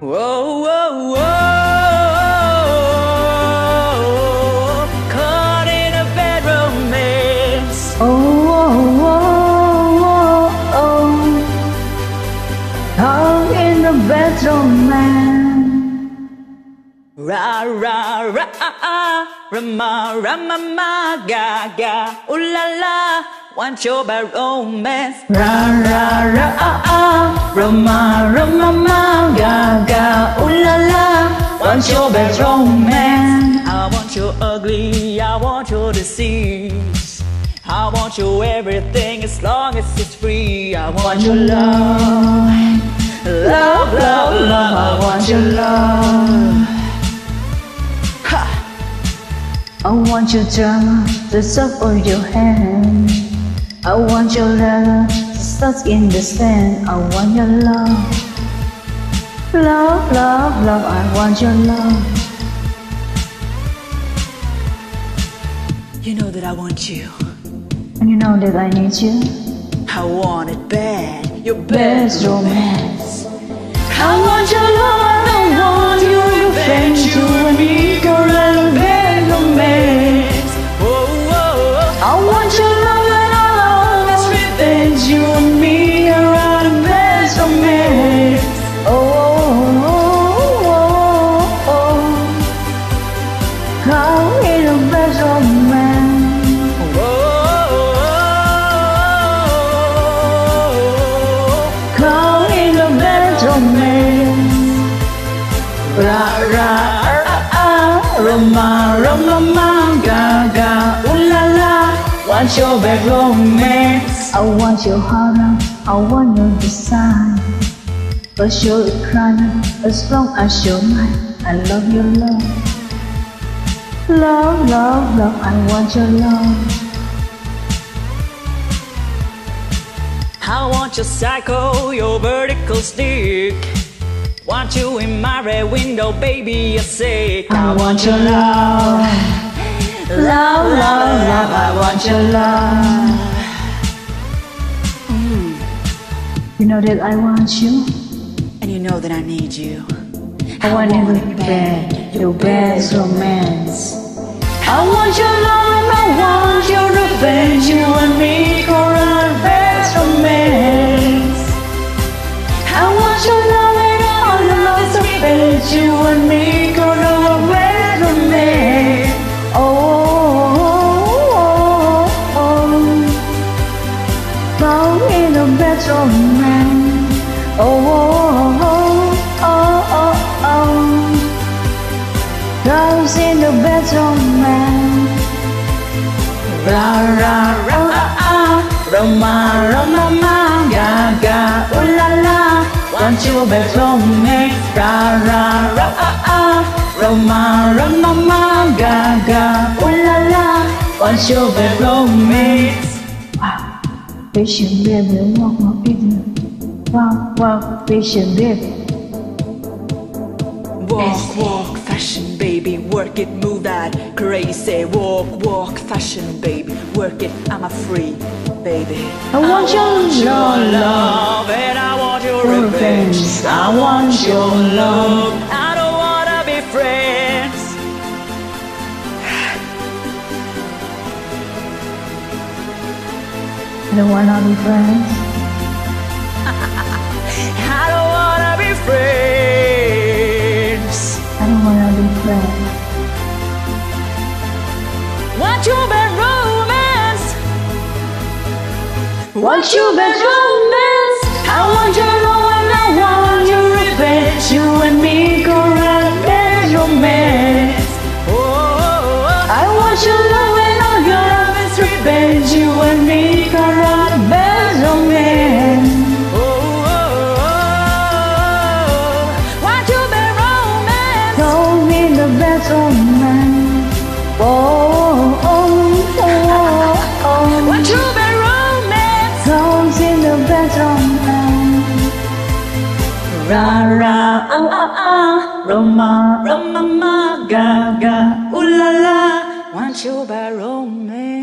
Whoa, whoa, whoa, caught in a bad romance. Oh, oh, oh, oh, oh, caught in the bad romance. Ra, ra, ra, rama, rama, ma, ga, ga, ooh la la, want your bad romance. Ra, ra, ra, rama, rama, ma, ga, ga, ooh la la, want your bad romance. I want your ugly, I want your disease, I want your everything as long as it's free. I want your love, love, love, love. I want your love. I want your drama, the soft of your hand. I want your letter, stuck in the sand. I want your love, love, love, love. I want your love. You know that I want you, And you know that I need you. I want it bad, your Best best romance. I want your love, I don't want your revenge. You and me, girl, and best romance. Oh, oh, oh. I want your love and all of this revenge. You and me are the best romance. Oh, oh, oh, oh, oh. Call me the best romance. Oh, Call me the best romance. Ra, ra, rama, rama, ma, ga, ga, ooh la la. Want your bad romance. I want your heart, I want your design. But you're a crime as long as you're mine. I love your love. Love, love, love, I want your love. I want your psycho, your vertical stick. Want you in my red window, baby, you're sick. I want your love. Love, love, love, I want your love. You know that I want you. And you know that I need you. I want you bad, your best romance. I want your love and I want your revenge. You and me, girl, our best romance. I want your love and all the love's revenge. You and me, girl, our best romance. Oh, oh, oh, oh. Love in the best romance. Oh, oh, oh, oh, oh. Love's in the best romance. Ra, ra, ra, rama, rama, ma, ga, ga, ooh la la. Want your best romance. Ra, ra, ra, rama, rama, ma, ga, ga, ooh la la. Want your best romance. Wow, patient baby, walk my baby. Wow, wow, patient baby. Walk, walk, fashion, baby, work it, move that crazy. Walk, walk, fashion, baby, work it, I'm a free baby. I want your love and I want your revenge. I want your love. I don't wanna be friends. I don't wanna be friends. I don't wanna be friends. I don't wanna be friends. Want your bad romance. Want your best romance. I want your love and I want your revenge. You and me go round best romance. Oh, oh, oh. I want your love and all your love is revenge. You and me go round best romance. Oh, oh, oh. Want your bad romance. Told me the best romance. Oh, oh, oh, oh. Want your bad romance. Songs in the best romance. Ra, ra, roma, Rama, ma, ga, ga, ooh la la. Want your bad romance.